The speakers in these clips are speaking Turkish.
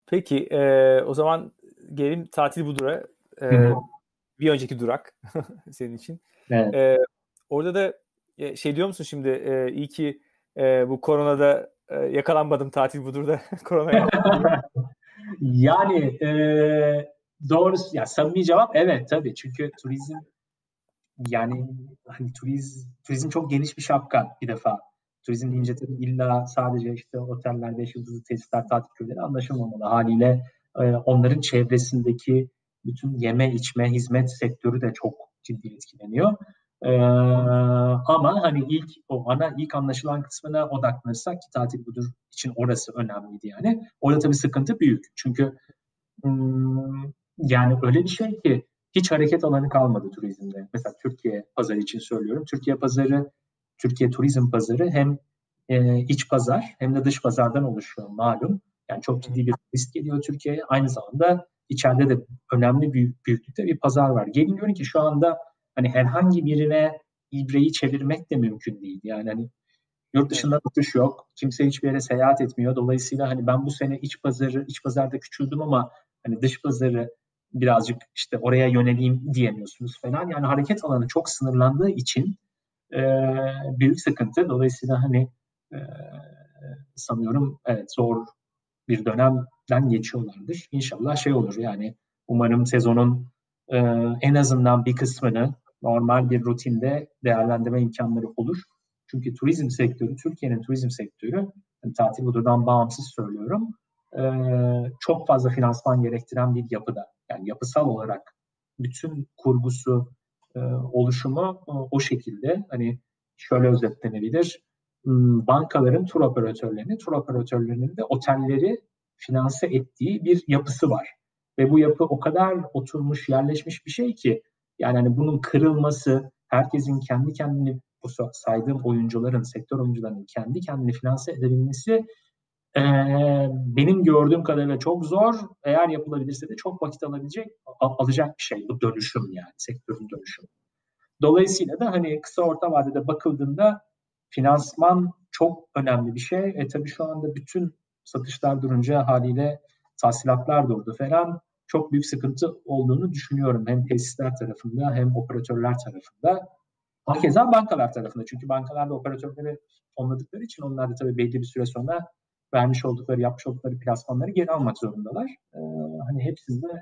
Peki o zaman gelelim Tatil Budur'a. Hı hı. Bir önceki durak senin için. Evet. Orada da şey diyor musun şimdi, iyi ki bu koronada yakalanmadım Tatil Budur'da koronaya diye. Yani doğrusu, ya samimi cevap evet tabii. Çünkü turizm, yani hani turizm çok geniş bir şapka bir defa. Turizm Hı hı. deyince tabii illa sadece işte oteller, beş yıldızlı tesisler, tatil köyleri anlaşılmamalı. Haliyle onların çevresindeki bütün yeme, içme, hizmet sektörü de çok ciddi etkileniyor. E, Ama hani ilk anlaşılan kısmına odaklanırsak, ki tatil budur için orası önemliydi yani. Orada tabii sıkıntı büyük. Çünkü yani öyle bir şey ki hiç hareket alanı kalmadı turizmde. Mesela Türkiye pazarı için söylüyorum. Türkiye turizm pazarı hem iç pazar hem de dış pazardan oluşuyor malum. Yani çok Hı hı. ciddi bir risk geliyor Türkiye'ye. Aynı zamanda içeride de önemli büyüklükte bir pazar var. Gelin görün ki şu anda hani herhangi birine ibreyi çevirmek de mümkün değil. Yani hani yurt Evet. dışında uçuş yok. Kimse hiçbir yere seyahat etmiyor. Dolayısıyla hani ben bu sene iç pazarda küçüldüm ama hani dış pazarı birazcık işte oraya yöneleyim diyemiyorsunuz falan. Yani hareket alanı çok sınırlandığı için e, büyük sıkıntı. Dolayısıyla hani e, sanıyorum evet zor bir dönemden geçiyorlardır. İnşallah şey olur yani, umarım sezonun e, en azından bir kısmını normal bir rutinde değerlendirme imkanları olur. Çünkü turizm sektörü, Türkiye'nin turizm sektörü, yani tatil budurdan bağımsız söylüyorum, e, çok fazla finansman gerektiren bir yapıda. Yani yapısal olarak bütün kurgusu, oluşumu o şekilde. Hani şöyle özetlenebilir: bankaların tur operatörlerinin de otelleri finanse ettiği bir yapısı var. Ve bu yapı o kadar oturmuş, yerleşmiş bir şey ki yani hani bunun kırılması, herkesin kendi kendini, bu saydığım oyuncuların, sektör oyuncularının kendi kendini finanse edebilmesi benim gördüğüm kadarıyla çok zor. Eğer yapılabilirse de çok vakit alacak bir şey bu dönüşüm, yani sektörün dönüşümü. Dolayısıyla da hani kısa orta vadede bakıldığında finansman çok önemli bir şey. Tabii şu anda bütün satışlar durunca haliyle tahsilatlar durdu falan. Çok büyük sıkıntı olduğunu düşünüyorum. Hem tesisler tarafında hem operatörler tarafında. Hakeza bankalar tarafında. Çünkü bankalar da operatörleri fonladıkları için onlar da tabii belli bir süre sonra yapmış oldukları plasmanları geri almak zorundalar. Hani hepsinde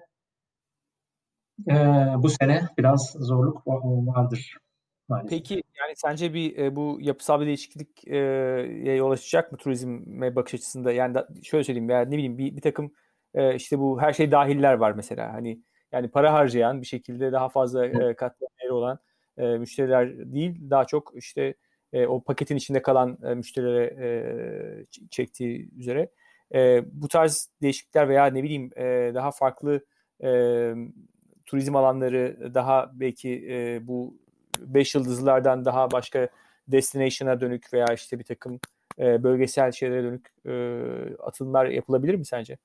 bu sene biraz zorluk vardır maalesef. Peki yani sence bu yapısal bir değişiklik yol açacak mı turizme bakış açısında? Yani şöyle söyleyeyim, yani ne bileyim, bir takım işte bu her şey dahiller var mesela. Hani yani para harcayan, bir şekilde daha fazla katma değeri olan müşteriler değil, daha çok işte o paketin içinde kalan müşterilere çektiği üzere bu tarz değişiklikler veya ne bileyim daha farklı e, turizm alanları, daha belki bu 5 yıldızlardan daha başka destination'a dönük veya işte bir takım bölgesel şeylere dönük atılımlar yapılabilir mi sence?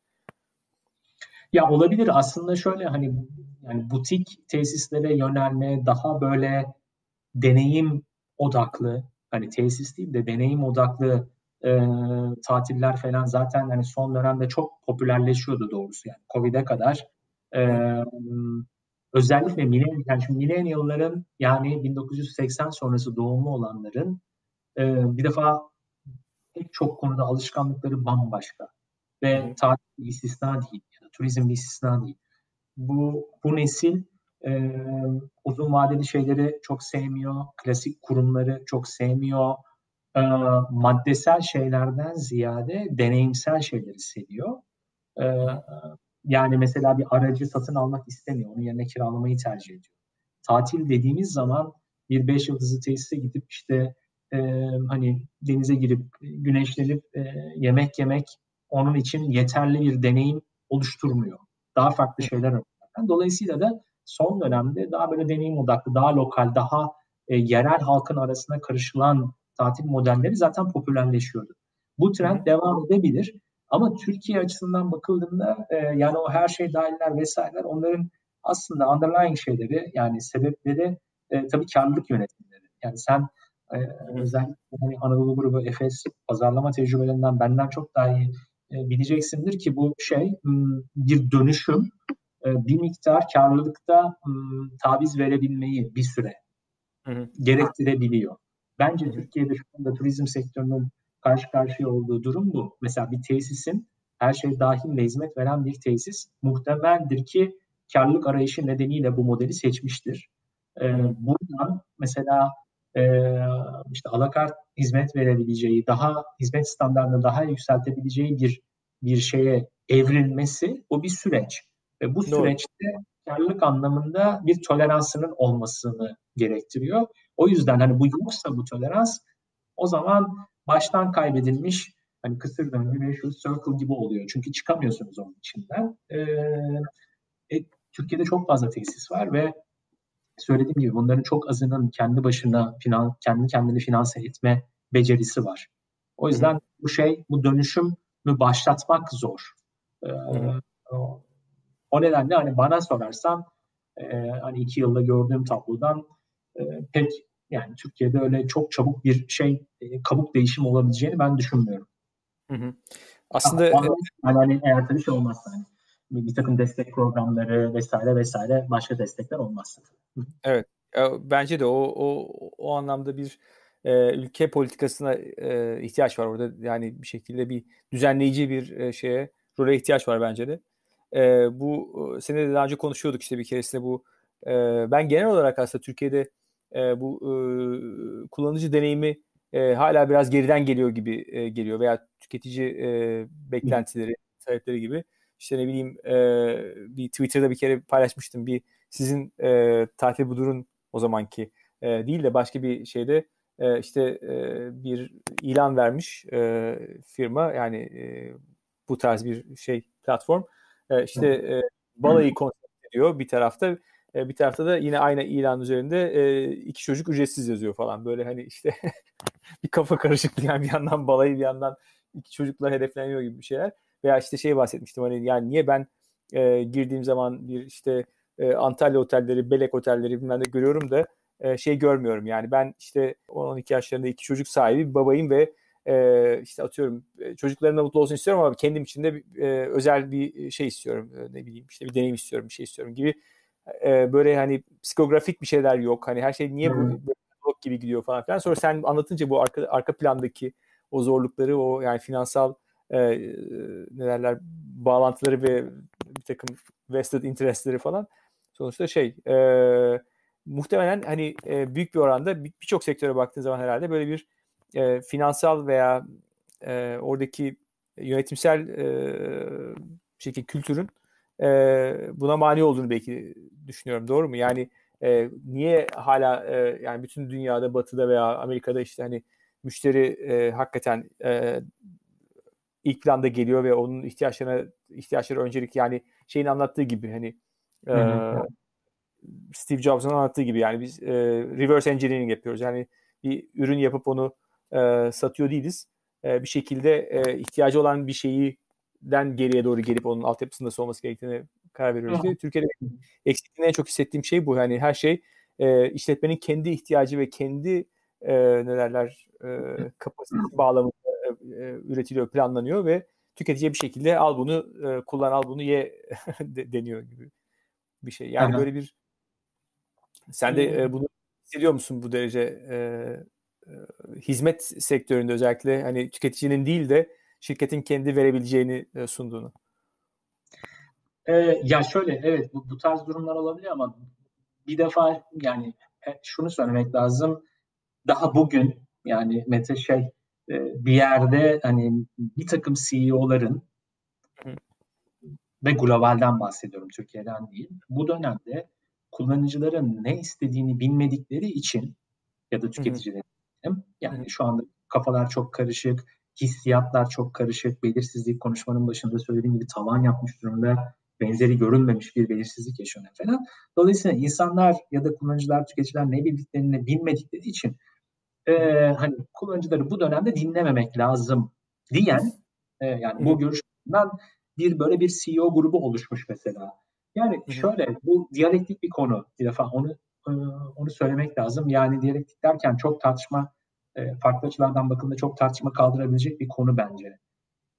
Ya olabilir aslında, şöyle hani yani butik tesislere yönelme, daha böyle deneyim odaklı, hani tesis değil de deneyim odaklı tatiller falan zaten hani son dönemde çok popülerleşiyordu doğrusu, yani Covid'e kadar. E, Hı Özellikle yani şimdi millennial'ların, yani 1980 sonrası doğumlu olanların bir defa pek çok konuda alışkanlıkları bambaşka ve hı. tatil bir istisna değil ya da turizm bir istisna değil. Bu nesil e, uzun vadeli şeyleri çok sevmiyor, klasik kurumları çok sevmiyor. E, Maddesel şeylerden ziyade deneyimsel şeyleri seviyor. E, Hı hı. Yani mesela bir aracı satın almak istemiyor, onun yerine kiralamayı tercih ediyor. Tatil dediğimiz zaman bir beş yıldızlı tesise gidip işte e, hani denize girip güneşlenip yemek yemek onun için yeterli bir deneyim oluşturmuyor. Daha farklı Hı. şeyler arıyor. Dolayısıyla da son dönemde daha böyle deneyim odaklı, daha lokal, daha yerel halkın arasına karışılan tatil modelleri zaten popülerleşiyordu. Bu Hı trend hı. devam edebilir. Ama Türkiye açısından bakıldığında yani o her şey dahiller vesaireler, onların aslında underlying şeyleri, yani sebepleri tabii karlılık yönetimleri. Yani sen e, Hı hı. özellikle hani Anadolu grubu, Efes pazarlama tecrübelerinden benden çok daha iyi bileceksindir ki bu bir dönüşüm, bir miktar karlılıkta taviz verebilmeyi bir süre gerektirebiliyor. Bence Türkiye'de şu anda turizm sektörünün karşı karşıya olduğu durum bu. Mesela bir tesisin her şey dahil hizmet veren bir tesis muhtemeldir ki karlılık arayışı nedeniyle bu modeli seçmiştir. Buradan mesela işte alakart hizmet verebileceği, daha hizmet standartını daha yükseltebileceği bir şeye evrilmesi, o bir süreç. Ve bu süreçte karlılık anlamında bir toleransının olmasını gerektiriyor. O yüzden hani bu yoksa bu tolerans, o zaman baştan kaybedilmiş hani kısır döngü ve şu circle gibi oluyor. Çünkü çıkamıyorsunuz onun içinden. Türkiye'de çok fazla tesis var ve söylediğim gibi bunların çok azının kendi başına kendi kendini finanse etme becerisi var. O yüzden bu dönüşümü başlatmak zor. O nedenle hani bana sorarsan hani 2 yılda gördüğüm tablodan pek yani Türkiye'de öyle çok çabuk bir kabuk değişim olabileceğini ben düşünmüyorum. Aslında hani eğer tabii şey olmazsa hani bir takım destek programları vesaire başka destekler olmazsa. Evet. Bence de o anlamda bir ülke politikasına ihtiyaç var orada. Yani bir şekilde bir düzenleyici bir role ihtiyaç var bence de. Bu seninle de daha önce konuşuyorduk işte bir keresinde bu. Ben genel olarak aslında Türkiye'de bu kullanıcı deneyimi hala biraz geriden geliyor gibi geliyor veya tüketici beklentileri, talepleri gibi. İşte ne bileyim bir Twitter'da bir kere paylaşmıştım sizin Tatil Budur'un o zamanki değil de başka bir şeyde bir ilan vermiş firma yani bu tarz bir platform balayı konsept ediyor bir tarafta bir tarafta da yine aynı ilan üzerinde 2 çocuk ücretsiz yazıyor falan böyle hani işte bir kafa karışıklığı yani bir yandan balayı bir yandan 2 çocuklar hedefleniyor gibi bir şeyler veya işte bahsetmiştim hani yani niye ben girdiğim zaman bir Antalya otelleri, Belek otelleri bilmem ne görüyorum da görmüyorum. Yani ben 10-12 yaşlarında 2 çocuk sahibi bir babayım ve atıyorum çocuklarımla mutlu olsun istiyorum ama kendim için de özel bir şey istiyorum. Ne bileyim bir deneyim istiyorum, bir şey istiyorum gibi. Böyle hani psikografik bir şeyler yok. Hani her şey niye bu blok gibi gidiyor falan filan. Sonra sen anlatınca bu arka plandaki o zorlukları, o yani finansal ne derler bağlantıları ve bir takım vested interestleri falan sonuçta muhtemelen hani büyük bir oranda birçok sektöre baktığın zaman herhalde böyle bir finansal veya oradaki yönetimsel kültürün buna mani olduğunu belki düşünüyorum. Doğru mu? Yani niye hala yani bütün dünyada, Batı'da veya Amerika'da hani müşteri hakikaten ilk planda geliyor ve onun ihtiyaçları öncelik yani anlattığı gibi hani Steve Jobs'un anlattığı gibi yani biz reverse engineering yapıyoruz. Yani bir ürün yapıp onu satıyor değiliz. Bir şekilde ihtiyacı olan bir şeyden geriye doğru gelip onun altyapısında nasıl olması gerektiğine karar veriyoruz diye. Türkiye'de eksikliğini en çok hissettiğim şey bu. Yani her şey işletmenin kendi ihtiyacı ve kendi kapasitesi bağlamında üretiliyor, planlanıyor ve tüketiciye bir şekilde al bunu kullan, al bunu ye deniyor gibi bir şey. Yani böyle bir sen de bunu hissediyor musun bu derece hizmet sektöründe özellikle hani tüketicinin değil de şirketin kendi verebileceğini sunduğunu? Ya şöyle evet bu tarz durumlar olabiliyor ama bir defa yani şunu söylemek lazım. Daha bugün yani Mete bir yerde hani bir takım CEO'ların ve globalden bahsediyorum Türkiye'den değil. Bu dönemde kullanıcıların ne istediğini bilmedikleri için ya da tüketicilerin yani şu anda kafalar çok karışık, hissiyatlar çok karışık, belirsizlik konuşmanın başında söylediğim gibi tavan yapmış durumda, benzeri görülmemiş bir belirsizlik yaşanıyor falan. Dolayısıyla insanlar ya da kullanıcılar, tüketiciler ne bildiklerini bilmedikleri için hani kullanıcıları bu dönemde dinlememek lazım diyen yani bu görüşümden böyle bir CEO grubu oluşmuş mesela. Yani şöyle bu diyalektik bir konu bir defa onu söylemek lazım. Yani diyalektik derken çok tartışma farklı açılardan bakıldığında çok tartışma kaldırabilecek bir konu bence.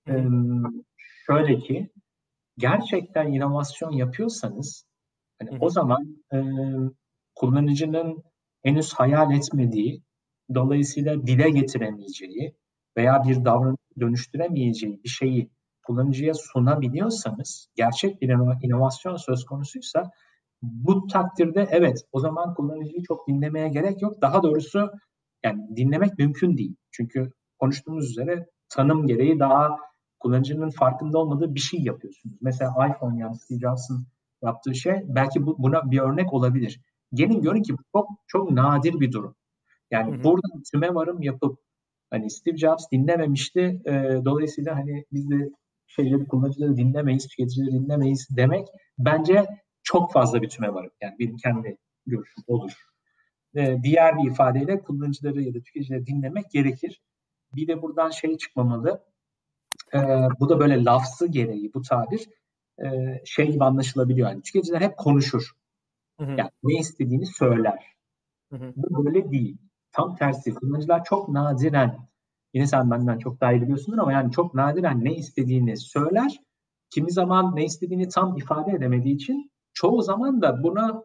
Hı hı. Şöyle ki gerçekten inovasyon yapıyorsanız hani Hı o hı. zaman kullanıcının henüz hayal etmediği, dolayısıyla dile getiremeyeceği veya bir davranış dönüştüremeyeceği bir şeyi kullanıcıya sunabiliyorsanız, gerçek bir inovasyon söz konusuysa bu takdirde evet o zaman kullanıcıyı çok dinlemeye gerek yok. Daha doğrusu yani dinlemek mümkün değil. Çünkü konuştuğumuz üzere tanım gereği daha kullanıcının farkında olmadığı bir şey yapıyorsunuz. Mesela iPhone yani Steve Jobs'ın yaptığı şey belki buna bir örnek olabilir. Gelin Hı hı. görün ki bu çok çok nadir bir durum. Hı Yani hı. buradan tümevarım yapıp hani Steve Jobs dinlememişti. Dolayısıyla hani biz de şeyleri kullanıcıları dinlemeyiz, tüketicileri dinlemeyiz demek bence çok fazla bir tümevarım. Yani benim kendi görüşüm olur. Diğer bir ifadeyle kullanıcıları ya da tüketicileri dinlemek gerekir. Bir de buradan şey çıkmamalı. E, Bu da böyle lafzı gereği bu tabir şey gibi anlaşılabiliyor. Yani tüketiciler hep konuşur. Hı hı. Yani ne istediğini söyler. Hı hı. Bu böyle değil. Tam tersi. Kullanıcılar çok nadiren, yine sen benden çok daha iyi biliyorsundur ama yani çok nadiren ne istediğini söyler. Kimi zaman ne istediğini tam ifade edemediği için çoğu zaman da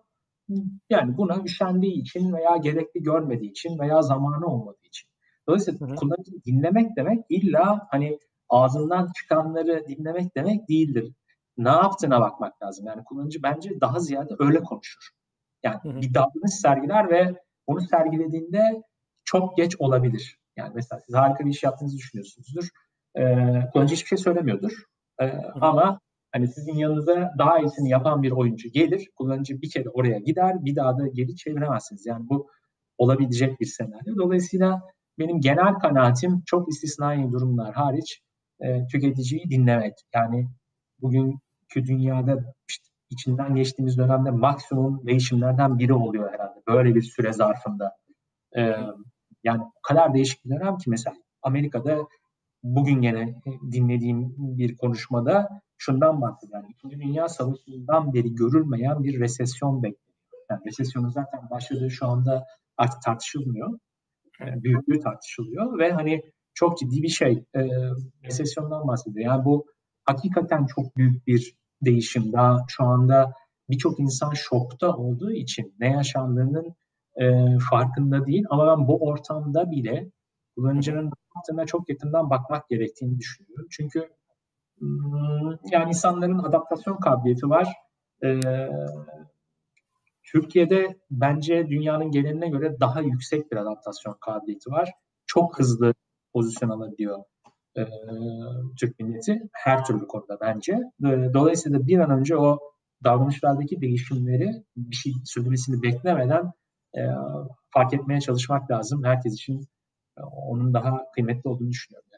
buna üşendiği için veya gerekli görmediği için veya zamanı olmadığı için. Dolayısıyla Hı hı. kullanıcı dinlemek demek illa hani ağzından çıkanları dinlemek demek değildir. Ne yaptığına bakmak lazım. Yani kullanıcı bence daha ziyade öyle konuşur. Yani Hı hı. bir davranış sergiler ve onu sergilediğinde çok geç olabilir. Yani mesela siz harika bir iş yaptığınızı düşünüyorsunuzdur. Kullanıcı hiçbir şey söylemiyordur. Hı hı. Ama hani sizin yanınıza daha iyisini yapan bir oyuncu gelir. Kullanıcı bir kere oraya gider. Bir daha da geri çeviremezsiniz. Yani bu olabilecek bir senaryo. Dolayısıyla benim genel kanaatim çok istisnai durumlar hariç tüketiciyi dinlemek. Yani bugünkü dünyada işte içinden geçtiğimiz dönemde maksimum değişimlerden biri oluyor herhalde. Böyle bir süre zarfında. Hı Ee, hı. Yani o kadar değişik bir dönem ki mesela Amerika'da bugün gene dinlediğim bir konuşmada şundan bahsediyor. Yani İkinci Dünya Savaşı'ndan beri görülmeyen bir resesyon bekleniyor. Yani resesyonun zaten başladığı şu anda artık tartışılmıyor. Büyüklüğü tartışılıyor ve hani çok ciddi bir şey resesyondan bahsediyor. Yani bu hakikaten çok büyük bir değişim. Daha şu anda birçok insan şokta olduğu için ne yaşandığının farkında değil. Ama ben bu ortamda bile Hı hı. kullanıcının yaptığına çok yakından bakmak gerektiğini düşünüyorum. Çünkü yani insanların adaptasyon kabiliyeti var. E, Türkiye'de bence dünyanın geneline göre daha yüksek bir adaptasyon kabiliyeti var. Çok Hı hı. hızlı pozisyon alabiliyor e, Türk milleti her türlü konuda bence. Dolayısıyla bir an önce o davranışlardaki değişimleri bir şey sürmesini beklemeden e, fark etmeye çalışmak lazım. Herkes için onun daha kıymetli olduğunu düşünüyorum.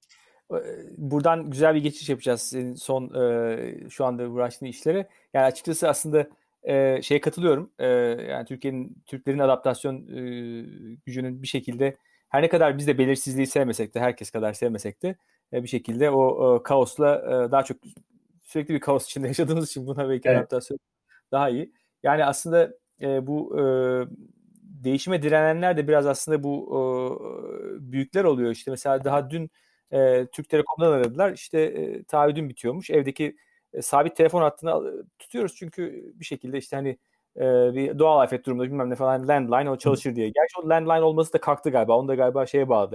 Buradan güzel bir geçiş yapacağız senin son şu anda uğraştığın işlere. Yani açıkçası aslında şeye katılıyorum. Yani Türklerin adaptasyon gücünün bir şekilde her ne kadar biz de belirsizliği sevmesek de herkes kadar sevmesek de bir şekilde o kaosla daha çok sürekli bir kaos içinde yaşadığımız için buna belki Evet, adaptasyon daha iyi. Yani aslında bu değişime direnenler de biraz aslında bu büyükler oluyor. İşte mesela daha dün Türk Telekom'dan aradılar. İşte taahhüdüm bitiyormuş. Evdeki sabit telefon hattını tutuyoruz çünkü bir şekilde işte hani bir doğal afet durumunda bilmem ne falan landline o çalışır diye. Gerçi o landline olması da kalktı galiba. Onu da galiba şeye bağladılar.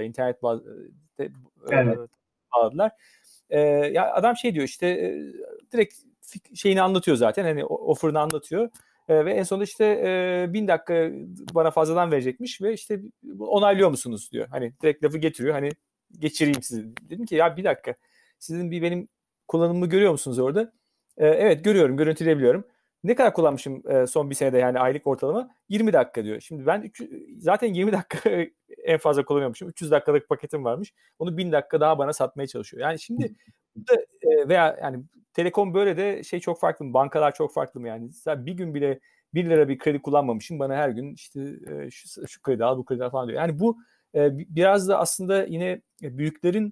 evet. Bağladılar. Ya adam şey diyor işte direkt şeyini anlatıyor zaten. Hani offer'ını anlatıyor. Ve en sonunda işte 1000 dakika bana fazladan verecekmiş ve işte onaylıyor musunuz diyor. Hani direkt lafı getiriyor. Hani geçireyim sizi. Dedim ki ya bir dakika. Sizin benim kullanımımı görüyor musunuz orada? Evet görüyorum. Görüntüleyebiliyorum. Ne kadar kullanmışım son bir senede yani aylık ortalama? 20 dakika diyor. Şimdi ben zaten 20 dakika en fazla kullanıyormuşum. 300 dakikalık paketim varmış. Onu 1000 dakika daha bana satmaya çalışıyor. Yani şimdi burada, veya yani Telekom böyle de şey çok farklı mı? Bankalar çok farklı mı yani? Sen bir gün bile 1 lira bir kredi kullanmamışım. Bana her gün işte şu kredi al bu kredi al falan diyor. Yani bu biraz da aslında yine büyüklerin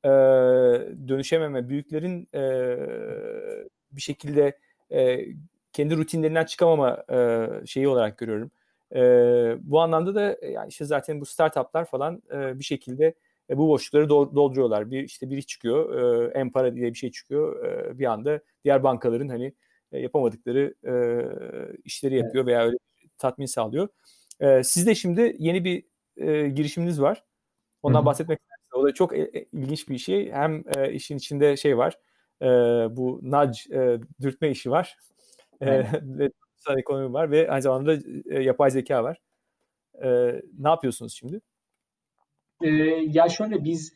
dönüşememe, büyüklerin bir şekilde e, kendi rutinlerinden çıkamama şeyi olarak görüyorum. Bu anlamda da yani işte zaten bu startuplar falan bir şekilde bu boşlukları dolduruyorlar. Biri çıkıyor, M-Para diye bir şey çıkıyor. Bir anda diğer bankaların hani yapamadıkları işleri yapıyor veya öyle tatmin sağlıyor. Sizde şimdi yeni bir girişiminiz var. Ondan bahsetmek istedim. O da çok ilginç bir şey. Hem işin içinde şey var. Bu nudge, dürtme işi var. Ve ekonomi var ve aynı zamanda yapay zeka var. Ne yapıyorsunuz şimdi? Ya şöyle biz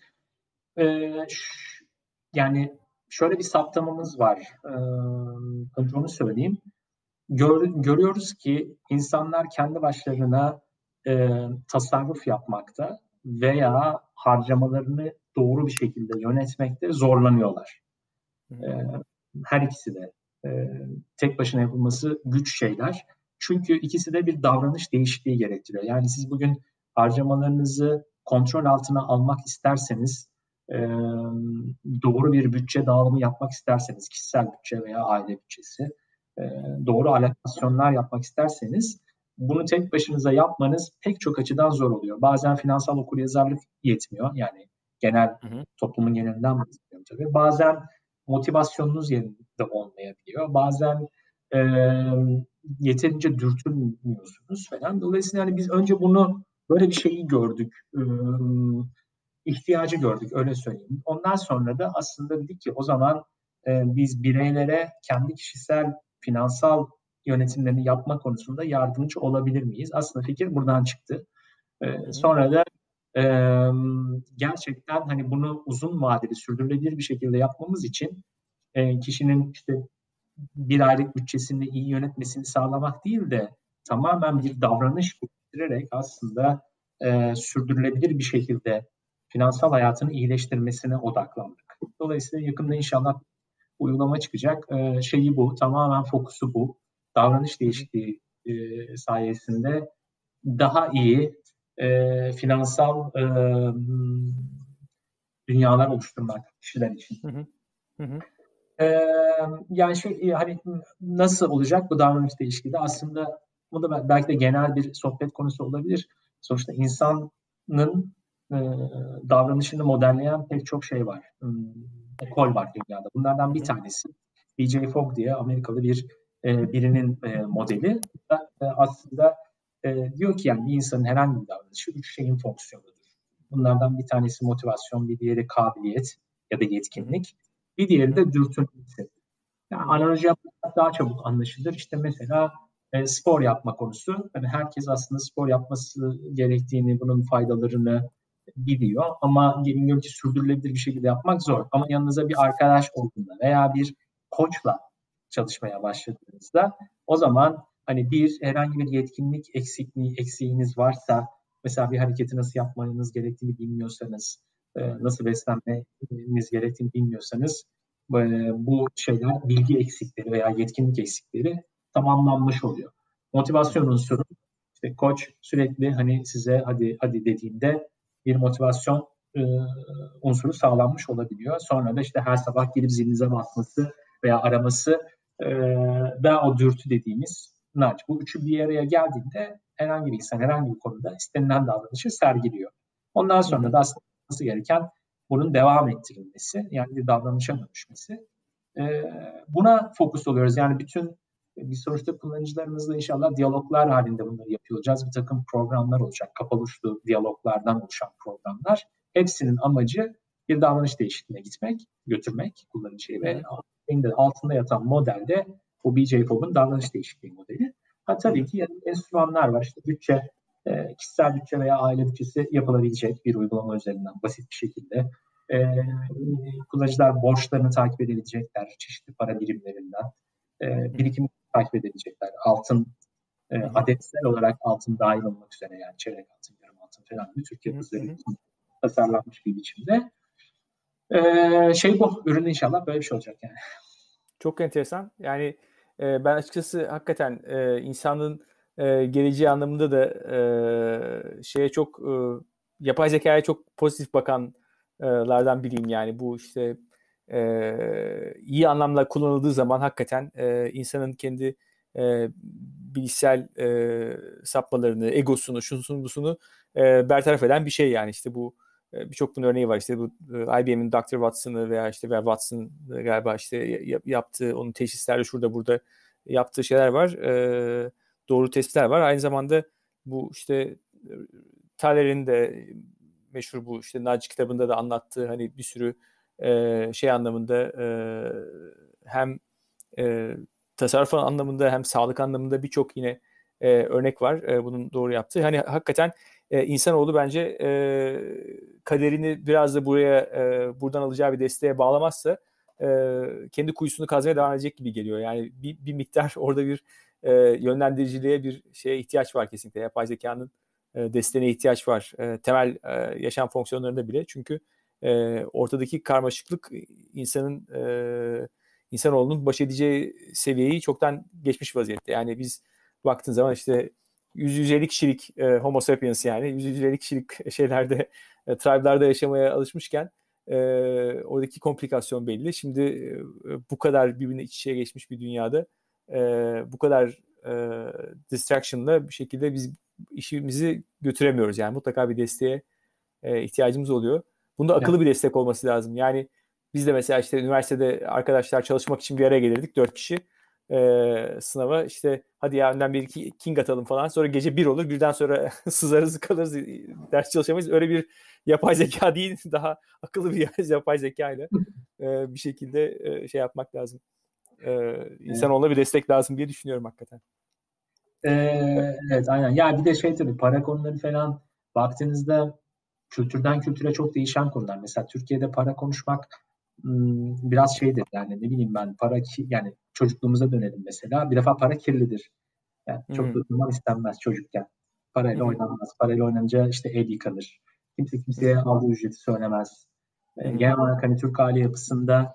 yani şöyle bir saptamamız var. Önce onu söyleyeyim. Görüyoruz ki insanlar kendi başlarına tasarruf yapmakta veya harcamalarını doğru bir şekilde yönetmekte zorlanıyorlar. Her ikisi de tek başına yapılması güç şeyler. Çünkü ikisi de bir davranış değişikliği gerektiriyor. Yani siz bugün harcamalarınızı kontrol altına almak isterseniz, doğru bir bütçe dağılımı yapmak isterseniz, kişisel bütçe veya aile bütçesi, doğru alokasyonlar yapmak isterseniz bunu tek başınıza yapmanız pek çok açıdan zor oluyor. Bazen finansal okuryazarlık yetmiyor. Yani genel toplumun genelinden bahsediyorum tabii. Bazen motivasyonunuz yerinde olmayabiliyor. Bazen yeterince dürtülmüyorsunuz falan. Dolayısıyla yani biz önce bunu böyle bir şeyi gördük. İhtiyacı gördük öyle söyleyeyim. Ondan sonra da aslında dedik ki o zaman biz bireylere kendi kişisel finansal yönetimlerini yapma konusunda yardımcı olabilir miyiz? Aslında fikir buradan çıktı. Sonra da gerçekten hani bunu uzun vadeli sürdürülebilir bir şekilde yapmamız için kişinin işte bir aylık bütçesini iyi yönetmesini sağlamak değil de tamamen bir davranış geliştirerek aslında sürdürülebilir bir şekilde finansal hayatını iyileştirmesine odaklandık. Dolayısıyla yakında inşallah uygulama çıkacak. Şeyi bu, tamamen fokusu bu. Davranış değişikliği sayesinde daha iyi finansal dünyalar oluşturmak kişiler için. Yani hani nasıl olacak bu davranış değişikliği de aslında bu da belki de genel bir sohbet konusu olabilir. Sonuçta insanın davranışını modelleyen pek çok şey var. Ekol var dünyada. Bunlardan bir tanesi B.J. Fogg diye Amerikalı birinin modeli. Aslında diyor ki yani bir insanın herhangi bir davranışı 3 şeyin fonksiyonudur. Bunlardan bir tanesi motivasyon, bir diğeri kabiliyet ya da yetkinlik. Bir diğeri de dürtülmesi. Yani analoji yapmak daha çabuk anlaşılır. İşte mesela spor yapma konusu. Yani herkes aslında spor yapması gerektiğini, bunun faydalarını biliyor. Ama gelin görün ki sürdürülebilir bir şekilde yapmak zor. Ama yanınıza bir arkadaş olduğunda veya bir koçla çalışmaya başladığınızda o zaman hani herhangi bir yetkinlik eksiğiniz varsa, mesela bir hareketi nasıl yapmanız gerektiğini bilmiyorsanız, nasıl beslenmeniz gerektiğini bilmiyorsanız bu şeyler, bilgi eksikleri veya yetkinlik eksikleri tamamlanmış oluyor. Motivasyon unsuru, işte koç sürekli hani size hadi dediğinde bir motivasyon unsuru sağlanmış olabiliyor. Sonra da işte her sabah gelip zilinize basması veya araması da o dürtü dediğimiz nudge. Bu üçü bir araya geldiğinde herhangi bir insan herhangi bir konuda istenilen davranışı sergiliyor. Ondan sonra da aslında yapması gereken bunun devam ettirilmesi, yani bir davranışa dönüşmesi. Buna fokus oluyoruz. Yani biz sonuçta kullanıcılarımızla inşallah diyaloglar halinde bunları yapıyor olacağız. Bir takım programlar olacak. Kapalı uçlu diyaloglardan oluşan programlar. Hepsinin amacı bir davranış değişikliğine götürmek kullanıcıyı ve altında yatan modelde bu B.J. Fogg'un davranış değişikliği modeli. Tabii ki enstrümanlar var. İşte kişisel bütçe veya aile bütçesi yapılabilecek bir uygulama üzerinden basit bir şekilde. Kullanıcılar borçlarını takip edebilecekler çeşitli para birimlerinden. Birikimi takip edebilecekler. Altın, adetsel olarak altın dahil olmak üzere, yani çeyrek altın, yarım altın falan gibi Türkiye pazarı için tasarlanmış bir biçimde. Bu ürün inşallah böyle bir şey olacak yani. Çok enteresan. Yani ben açıkçası hakikaten insanın geleceği anlamında da çok yapay zekaya çok pozitif bakanlardan biriyim yani. Bu işte iyi anlamda kullanıldığı zaman hakikaten insanın kendi bilişsel sapmalarını, egosunu, şunsunu busunu bertaraf eden bir şey yani. İşte bu birçok bunun örneği var. İşte bu IBM'in Dr. Watson'ı veya Watson galiba işte yaptığı onun teşhislerle şurada burada yaptığı şeyler var. Doğru tespitler var. Aynı zamanda bu işte Thaler'in de meşhur bu işte Nudge kitabında da anlattığı hani bir sürü şey anlamında hem tasarruf anlamında hem sağlık anlamında birçok yine örnek var bunun doğru yaptığı. Hani hakikaten insanoğlu bence kaderini biraz da buradan alacağı bir desteğe bağlamazsa kendi kuyusunu kazmaya devam edecek gibi geliyor. Yani bir miktar orada bir yönlendiriciliğe bir şeye ihtiyaç var kesinlikle. Yapay zekanın desteğine ihtiyaç var. Temel yaşam fonksiyonlarında bile. Çünkü ortadaki karmaşıklık insanoğlunun baş edeceği seviyeyi çoktan geçmiş vaziyette. Yani biz baktığın zaman işte 150 kişilik Homo sapiens yani 150 kişilik şeylerde tribe'larda yaşamaya alışmışken oradaki komplikasyon belli. Şimdi bu kadar birbirine iç içe geçmiş bir dünyada bu kadar distraction'la bir şekilde biz işimizi götüremiyoruz. Yani mutlaka bir desteğe ihtiyacımız oluyor. Bunda akıllı bir destek olması lazım. Yani biz de mesela işte üniversitede arkadaşlar çalışmak için bir araya gelirdik 4 kişi. Sınava işte hadi ya önden bir iki king atalım falan. Sonra gece 1 olur. Birden sonra sızarız kalırız. Ders çalışamayız. Öyle bir yapay zeka değil. Daha akıllı bir yapay zeka ile bir şekilde şey yapmak lazım. İnsanoğluna bir destek lazım diye düşünüyorum hakikaten. Evet aynen. Ya bir de şey tabii para konuları falan baktığınızda kültürden kültüre çok değişen konular. Mesela Türkiye'de para konuşmak biraz şeydir yani ne bileyim ben yani çocukluğumuza dönelim mesela. Bir defa para kirlidir. Yani çok da durmak istenmez çocukken. Parayla oynanmaz. Parayla oynanınca işte el yıkanır. Kimse kimseye aldığı ücreti söylemez. Genel olarak hani Türk aile yapısında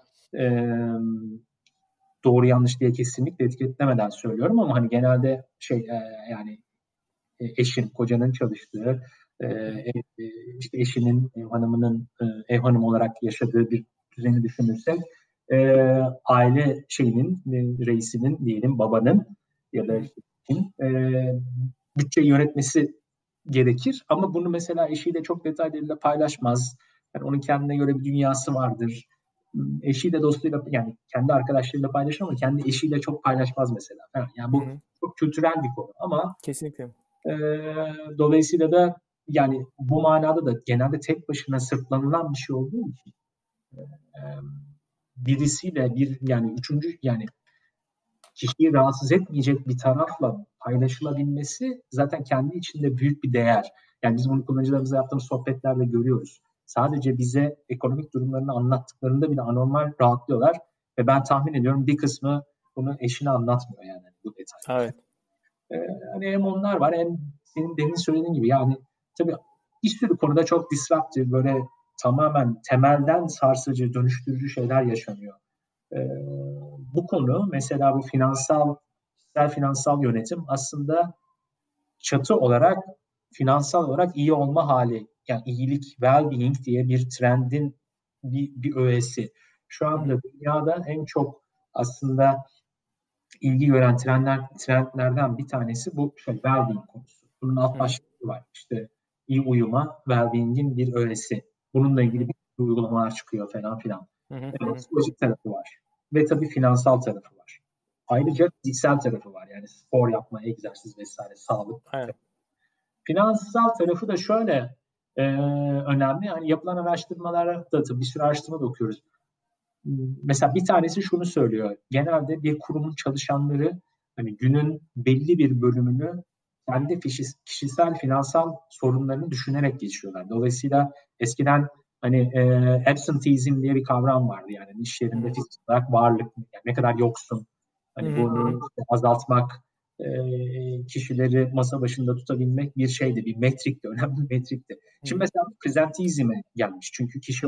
doğru yanlış diye kesinlikle etiketlemeden söylüyorum ama hani genelde yani eşin, kocanın çalıştığı, işte eşinin, hanımının ev hanımı olarak yaşadığı bir düzeni düşünürsek aile reisinin diyelim babanın ya da bütçeyi yönetmesi gerekir ama bunu mesela eşiyle çok detaylarıyla paylaşmaz. Yani onun kendine göre bir dünyası vardır. Eşiyle dostuyla yani kendi arkadaşlarıyla paylaşır ama kendi eşiyle çok paylaşmaz mesela. Yani bu çok kültürel bir konu ama kesinlikle. Dolayısıyla da yani bu manada da genelde tek başına sırtlanılan bir şey olduğu için birisiyle yani üçüncü yani kişiyi rahatsız etmeyecek bir tarafla paylaşılabilmesi zaten kendi içinde büyük bir değer. Yani biz bunu kullanıcılarımızla yaptığımız sohbetlerde görüyoruz. Sadece bize ekonomik durumlarını anlattıklarında bile anormal rahatlıyorlar ve ben tahmin ediyorum bir kısmı bunu eşine anlatmıyor yani bu detayı. Evet. Hani hem onlar var hem senin demin söylediğin gibi yani tabii bir sürü konuda çok disruptive böyle tamamen temelden sarsıcı, dönüştürücü şeyler yaşanıyor. Bu konu mesela bu finansal yönetim aslında çatı olarak finansal olarak iyi olma hali yani iyilik, well-being diye bir trendin bir öğesi. Şu anda dünyada en çok aslında ilgi gören trendlerden bir tanesi bu well-being konusu. Bunun alt başlığı var. İşte iyi uyuma, well-being'in bir öğesi. Bununla ilgili bir uygulamalar çıkıyor falan filan. Psikolojik tarafı var. Ve tabii finansal tarafı var. Ayrıca fiziksel tarafı var. Yani spor yapma, egzersiz vesaire, sağlık. Evet. Finansal tarafı da şöyle önemli. Yani yapılan araştırmalarda da tabii bir sürü araştırma da okuyoruz. Mesela bir tanesi şunu söylüyor. Genelde bir kurumun çalışanları hani günün belli bir bölümünü kendi kişisel finansal sorunlarını düşünerek geçiyorlar. Dolayısıyla eskiden hani absenteeism diye bir kavram vardı yani iş yerinde fiziksel olarak varlık yani ne kadar yoksun hani bunu azaltmak kişileri masa başında tutabilmek bir şeydi, bir metrikti, önemli bir metrikti. Şimdi mesela presenteeism'e gelmiş çünkü kişi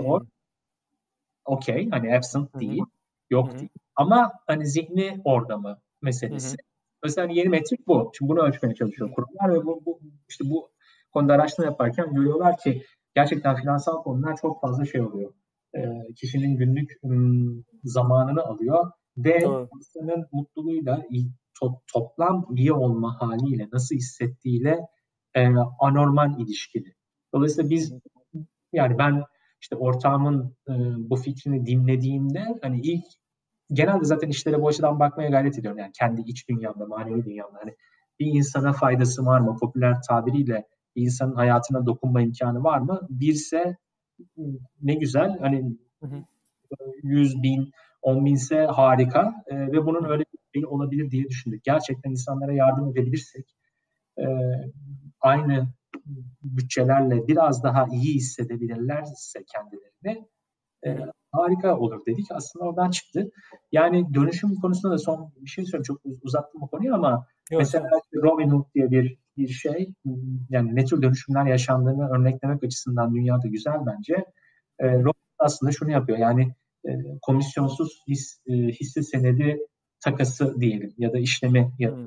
okey hani absent değil, yok değil. Ama hani zihni orada mı meselesi. Mesela yeni metrik bu. Şimdi bunu ölçmeye çalışıyor kurumlar ve işte bu konuda araştırma yaparken görüyorlar ki gerçekten finansal konular çok fazla şey oluyor. Kişinin günlük zamanını alıyor ve insanın mutluluğuyla toplam iyi olma haliyle nasıl hissettiğiyle anormal ilişkili. Dolayısıyla biz Yani ben işte ortağımın bu fikrini dinlediğimde hani ilk genelde zaten işlere bu açıdan bakmaya gayret ediyorum. Yani kendi iç dünyamda, manevi dünyamda. Hani bir insana faydası var mı? Popüler tabiriyle bir insanın hayatına dokunma imkanı var mı? Birse ne güzel. Hani Hı hı. 100 bin, 10 binse harika. Ve bunun Hı öyle hı. bir şey olabilir diye düşündük. Gerçekten insanlara yardım edebilirsek e, aynı bütçelerle biraz daha iyi hissedebilirlerse kendilerini Hı hı. harika olur dedik. Aslında oradan çıktı. Yani dönüşüm konusunda da son bir şey söyleyeyim. Çok uzattım bu konuyu ama Yok, mesela tamam. Robinhood diye bir şey, yani ne tür dönüşümler yaşandığını örneklemek açısından dünyada güzel bence. Hı hı. Robinhood aslında şunu yapıyor. Yani komisyonsuz hisse senedi takası diyelim ya da işlemi Hı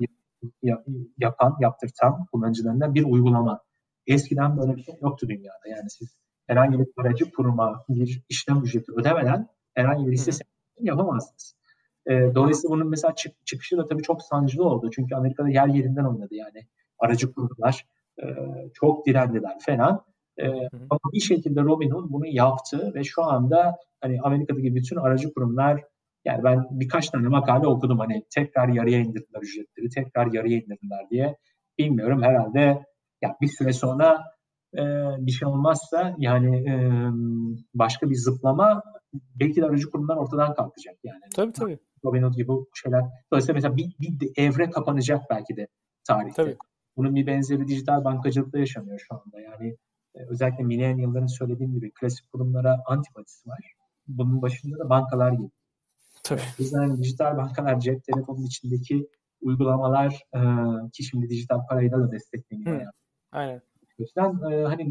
yaptırtan kullanıcılarına bir uygulama. Eskiden böyle bir şey yoktu dünyada. Yani siz herhangi bir aracı kuruma bir işlem ücreti ödemeden herhangi bir hisse hı. senedi yapamazdınız. Hı hı. Dolayısıyla bunun mesela çıkışı da tabii çok sancılı oldu. Çünkü Amerika'da yer yerinden oynadı yani. Aracı kurumlar e, çok direndiler falan. Hı hı. Ama bir şekilde Robinhood bunu yaptı ve şu anda hani Amerika'daki bütün aracı kurumlar, yani ben birkaç tane makale okudum hani tekrar yarıya indirdiler ücretleri, tekrar yarıya indirdiler diye. Bilmiyorum, herhalde ya bir süre sonra e, bir şey olmazsa yani başka bir zıplama, belki de aracı kurumlar ortadan kalkacak yani. Tabii, tabii. Robinhood gibi şeyler. Dolayısıyla mesela bir evre kapanacak belki de tarihte. Tabii. Bunun bir benzeri dijital bankacılıkta yaşanıyor şu anda. Yani özellikle millennial'ların söylediğim gibi klasik kurumlara antipatisi var. Bunun başında da bankalar geliyor. Tabii. O yüzden dijital bankalar, cep telefonunun içindeki uygulamalar ki şimdi dijital parayla da destekleniyor Hı. yani. Aynen. O yüzden hani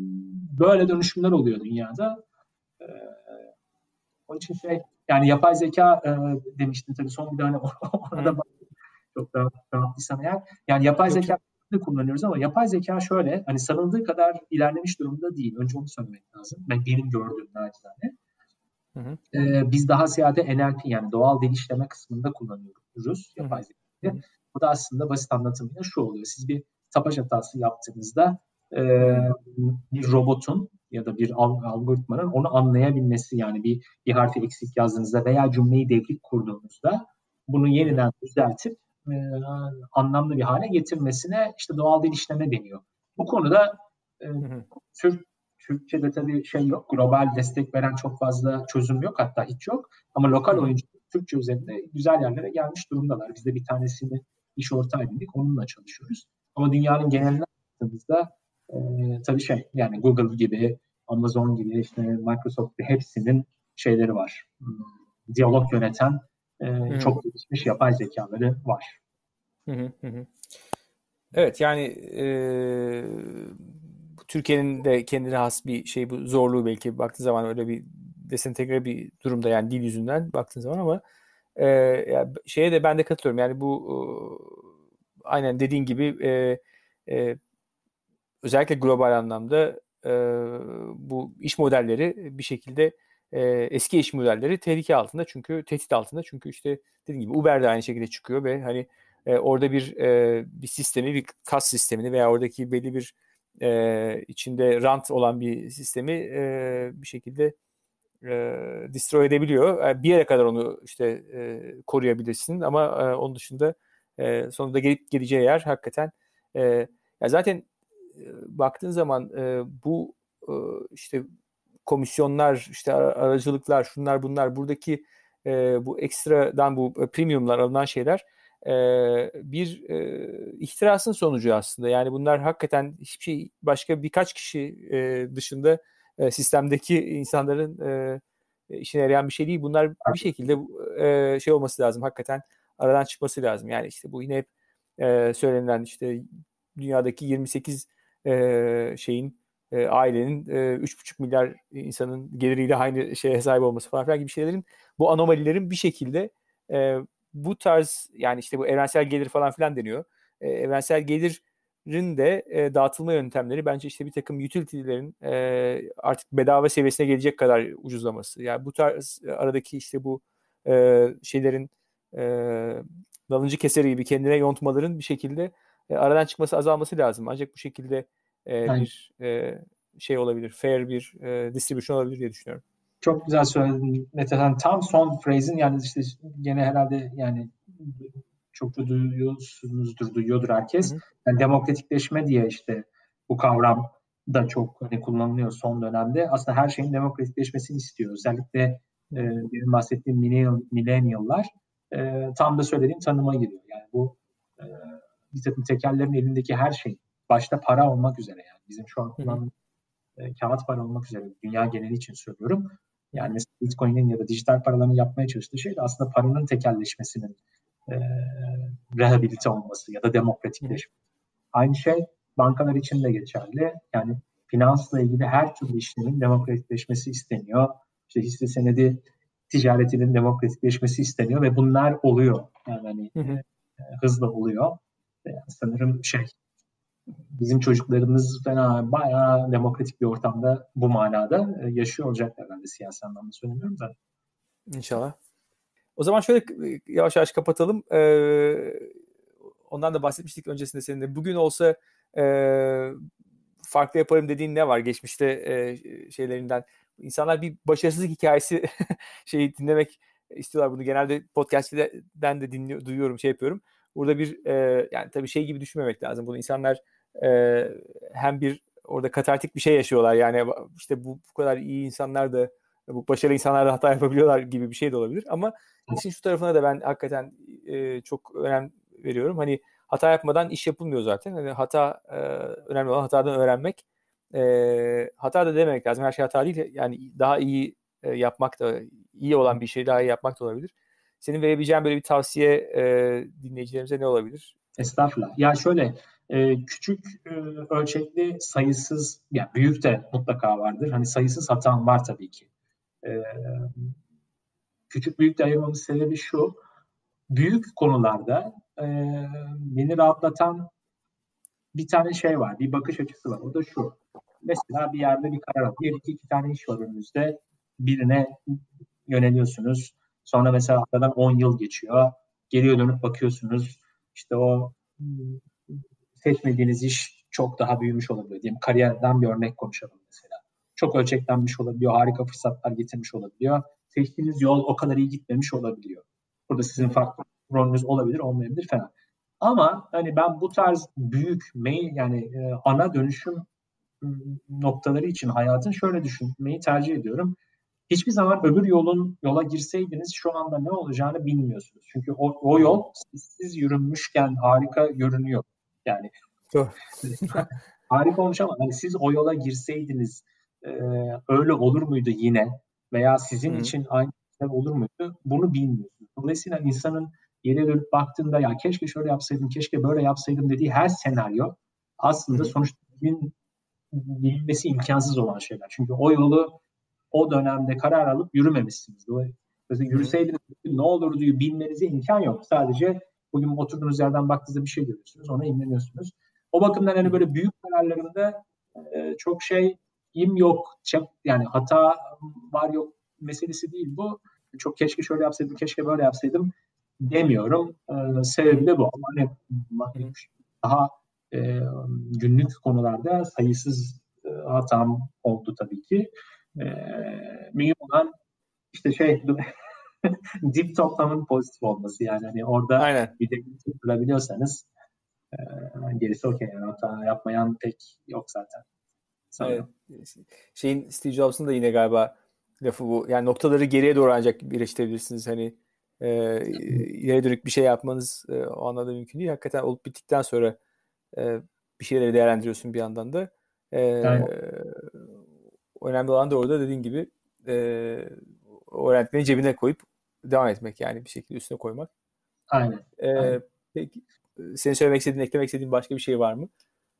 böyle dönüşümler oluyor dünyada. E, Onun için yani yapay zeka demiştin tabii, son bir tane Hı ona da hı. çok daha rahatlıysam eğer. Yani yapay Yok, zeka yok. de kullanıyoruz ama yapay zeka şöyle, hani sanıldığı kadar ilerlemiş durumda değil. Önce onu söylemek lazım. Benim gördüğüm naçizane. Hı hı. Biz daha ziyade NLP, yani doğal dil işleme kısmında kullanıyoruz Hı yapay hı. Hı zekayı. hı. Bu da aslında basit anlatımıyla şu oluyor. Siz bir tapaj hatası yaptığınızda e, Hı. bir robotun ya da bir algoritmanın onu anlayabilmesi, yani bir harfi eksik yazdığınızda veya cümleyi devrik kurduğunuzda bunu Hı hı. yeniden düzeltip e, anlamlı bir hale getirmesine işte doğal dil işleme deniyor. Bu konuda e, Hı hı. Türk Türkçe'de tabii şey yok. Global destek veren çok fazla çözüm yok. Hatta hiç yok. Ama Hı lokal hı. oyuncu Türkçe üzerinde güzel yerlere gelmiş durumdalar. Biz de bir tanesini iş ortağı edindik. Onunla çalışıyoruz. Ama dünyanın geneline baktığımızda tabii yani Google gibi, Amazon gibi, işte Microsoft gibi hepsinin şeyleri var. Diyalog yöneten Hı hı. çok gelişmiş yapay zekaları var. Hı hı. Hı hı. Evet, yani Türkiye'nin de kendine has bir şey, bu zorluğu belki baktığın zaman öyle bir desentegre bir durumda yani dil yüzünden baktığın zaman, ama ya şeye de ben de katılıyorum. Yani bu aynen dediğin gibi e, özellikle global anlamda bu iş modelleri bir şekilde eski iş modelleri tehlike altında, çünkü tehdit altında, çünkü işte dediğim gibi Uber de aynı şekilde çıkıyor ve hani orada bir sistemi, bir kas sistemini veya oradaki belli bir içinde rant olan bir sistemi bir şekilde destroy edebiliyor. Bir yere kadar onu işte koruyabilirsin, ama onun dışında sonunda gelip geleceği yer hakikaten e, ya zaten baktığın zaman bu e, işte komisyonlar, işte aracılıklar, şunlar bunlar, buradaki bu ekstradan bu premiumlar alınan şeyler bir ihtirasın sonucu aslında. Yani bunlar hakikaten hiçbir şey, başka birkaç kişi dışında sistemdeki insanların işine yarayan bir şey değil. Bunlar bir şekilde şey olması lazım, hakikaten aradan çıkması lazım. Yani işte bu yine hep söylenen, işte dünyadaki 28 şeyin ailenin 3,5 milyar insanın geliriyle aynı şeye sahip olması falan filan gibi şeylerin, bu anomalilerin bir şekilde bu tarz, yani işte bu evrensel gelir falan filan deniyor. Evrensel gelirin de dağıtılma yöntemleri bence işte bir takım utility'lerin artık bedava seviyesine gelecek kadar ucuzlaması. Yani bu tarz aradaki işte bu şeylerin nalıncı keseri gibi kendine yontmaların bir şekilde aradan çıkması, azalması lazım. Ancak bu şekilde Yani bir şey olabilir. Fair bir distribution olabilir diye düşünüyorum. Çok güzel söyledin Mete. Yani tam son phrase'in yani işte gene herhalde yani çok da duyuyordur herkes. Hı hı. Yani demokratikleşme diye işte bu kavram da çok hani kullanılıyor son dönemde. Aslında her şeyin demokratikleşmesini istiyor. Özellikle benim bahsettiğim millennial'lar tam da söylediğim tanıma giriyor. Yani bu e, bir takım tekellerin elindeki her şey başta para olmak üzere yani bizim şu an kullandığımız kağıt para olmak üzere dünya geneli için söylüyorum. Yani mesela Bitcoin'in ya da dijital paraların yapmaya çalıştığı şey de aslında paranın tekelleşmesinin e, rehabilite olması ya da demokratikleşmesi. Aynı şey bankalar için de geçerli. Yani finansla ilgili her türlü işlemin demokratikleşmesi isteniyor. İşte hisse senedi ticaretinin demokratikleşmesi isteniyor ve bunlar oluyor. Yani hani, hızla oluyor. Yani sanırım bizim çocuklarımız bayağı demokratik bir ortamda bu manada yaşıyor olacaklar herhalde siyasi anlamda söylemiyorum da. İnşallah. O zaman şöyle yavaş yavaş kapatalım. Ondan da bahsetmiştik öncesinde seninle. Bugün olsa farklı yaparım dediğin ne var geçmişte şeylerinden? İnsanlar bir başarısızlık hikayesi dinlemek istiyorlar bunu. Genelde podcast'ten de duyuyorum, yapıyorum. Burada bir yani tabii gibi düşünmemek lazım. Bunu insanlar hem bir orada katartik bir şey yaşıyorlar. Yani işte bu kadar iyi insanlar da bu başarılı insanlar da hata yapabiliyorlar gibi bir şey de olabilir. Ama işin şu tarafına da ben hakikaten çok önem veriyorum. Hani hata yapmadan iş yapılmıyor zaten. Hani önemli olan hatadan öğrenmek. Hata da dememek lazım. Her şey hata değil. Yani daha iyi yapmak da, iyi olan bir şey daha iyi yapmak da olabilir. Senin verebileceğin böyle bir tavsiye dinleyicilerimize ne olabilir? Estağfurullah. Ya şöyle küçük ölçekli sayısız yani büyük de mutlaka vardır. Hani sayısız hatam var tabii ki. E, Küçük büyük de ayırmamın sebebi şu. Büyük konularda beni rahatlatan bir tane şey var. Bir bakış açısı var. O da şu. Mesela bir yerde bir karar al. Diyelim ki iki tane iş var önünüzde. Birine yöneliyorsunuz. Sonra mesela aradan 10 yıl geçiyor. Geriye dönüp bakıyorsunuz. İşte o seçmediğiniz iş çok daha büyümüş olabiliyor. Diyelim kariyerden bir örnek konuşalım mesela. Çok ölçeklenmiş olabiliyor. Harika fırsatlar getirmiş olabiliyor. Seçtiğiniz yol o kadar iyi gitmemiş olabiliyor. Burada sizin farklı rolünüz olabilir, olmayabilir falan. Ama hani ben bu tarz büyük yani ana dönüşüm noktaları için hayatın şöyle düşünmeyi tercih ediyorum. Hiçbir zaman öbür yola girseydiniz şu anda ne olacağını bilmiyorsunuz. Çünkü o yol siz yürünmüşken harika görünüyor. Yani harika olmuş ama hani siz o yola girseydiniz e, öyle olur muydu yine? Veya sizin için aynı şeyler olur muydu? Bunu bilmiyorsunuz. Dolayısıyla insanın geriye dönüp baktığında ya keşke şöyle yapsaydım, keşke böyle yapsaydım dediği her senaryo aslında sonuçta bilinmesi imkansız olan şeyler. Çünkü o yolu o dönemde karar alıp yürümemişsiniz. Dolayısıyla yürüseydiniz ne olurdu bilmenize imkan yok. Sadece bugün oturduğunuz yerden baktığınızda bir şey görüyorsunuz. Ona imreniyorsunuz. O bakımdan hani böyle büyük kararlarında çok şeyim yok. Yani hata var yok meselesi değil bu. Çok keşke şöyle yapsaydım, keşke böyle yapsaydım demiyorum. Sebebi de bu. Ama hani daha günlük konularda sayısız hatam oldu tabii ki. Mühim olan işte dip toplamın pozitif olması yani hani orada Aynen. bir de tutturabiliyorsanız gerisi okey yani hata yapmayan pek yok zaten sanırım. Evet. Steve Jobs'un da yine galiba lafı bu. Yani noktaları geriye doğru ancak birleştirebilirsiniz. Hani ileri dönük bir şey yapmanız o anlamda mümkün değil. Hakikaten olup bittikten sonra bir şeyleri değerlendiriyorsun bir yandan da. Yani, Önemli olan da orada dediğin gibi öğrendiklerini cebine koyup devam etmek, yani bir şekilde üstüne koymak. aynen. Peki senin söylemek istediğin, eklemek istediğin başka bir şey var mı?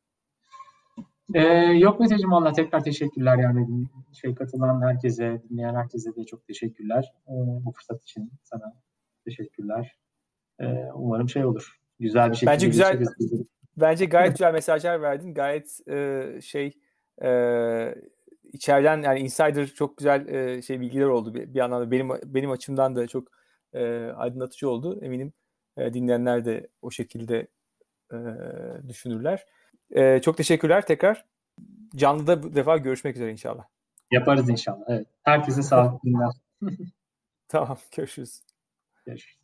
Yok Meteciğim valla tekrar teşekkürler yani katılan herkese, dinleyen herkese de çok teşekkürler. Bu fırsat için sana teşekkürler. Umarım olur. Güzel bir Bence şekilde güzel, geçeriz. bence gayet güzel mesajlar verdin. Gayet içeriden, yani insider çok güzel bilgiler oldu. Bir anlamda benim açımdan da çok aydınlatıcı oldu. Eminim dinleyenler de o şekilde düşünürler. Çok teşekkürler tekrar. Canlıda bu defa görüşmek üzere inşallah. Yaparız inşallah. Evet. Herkese sağlıklı günler. Tamam, görüşürüz. Görüşürüz.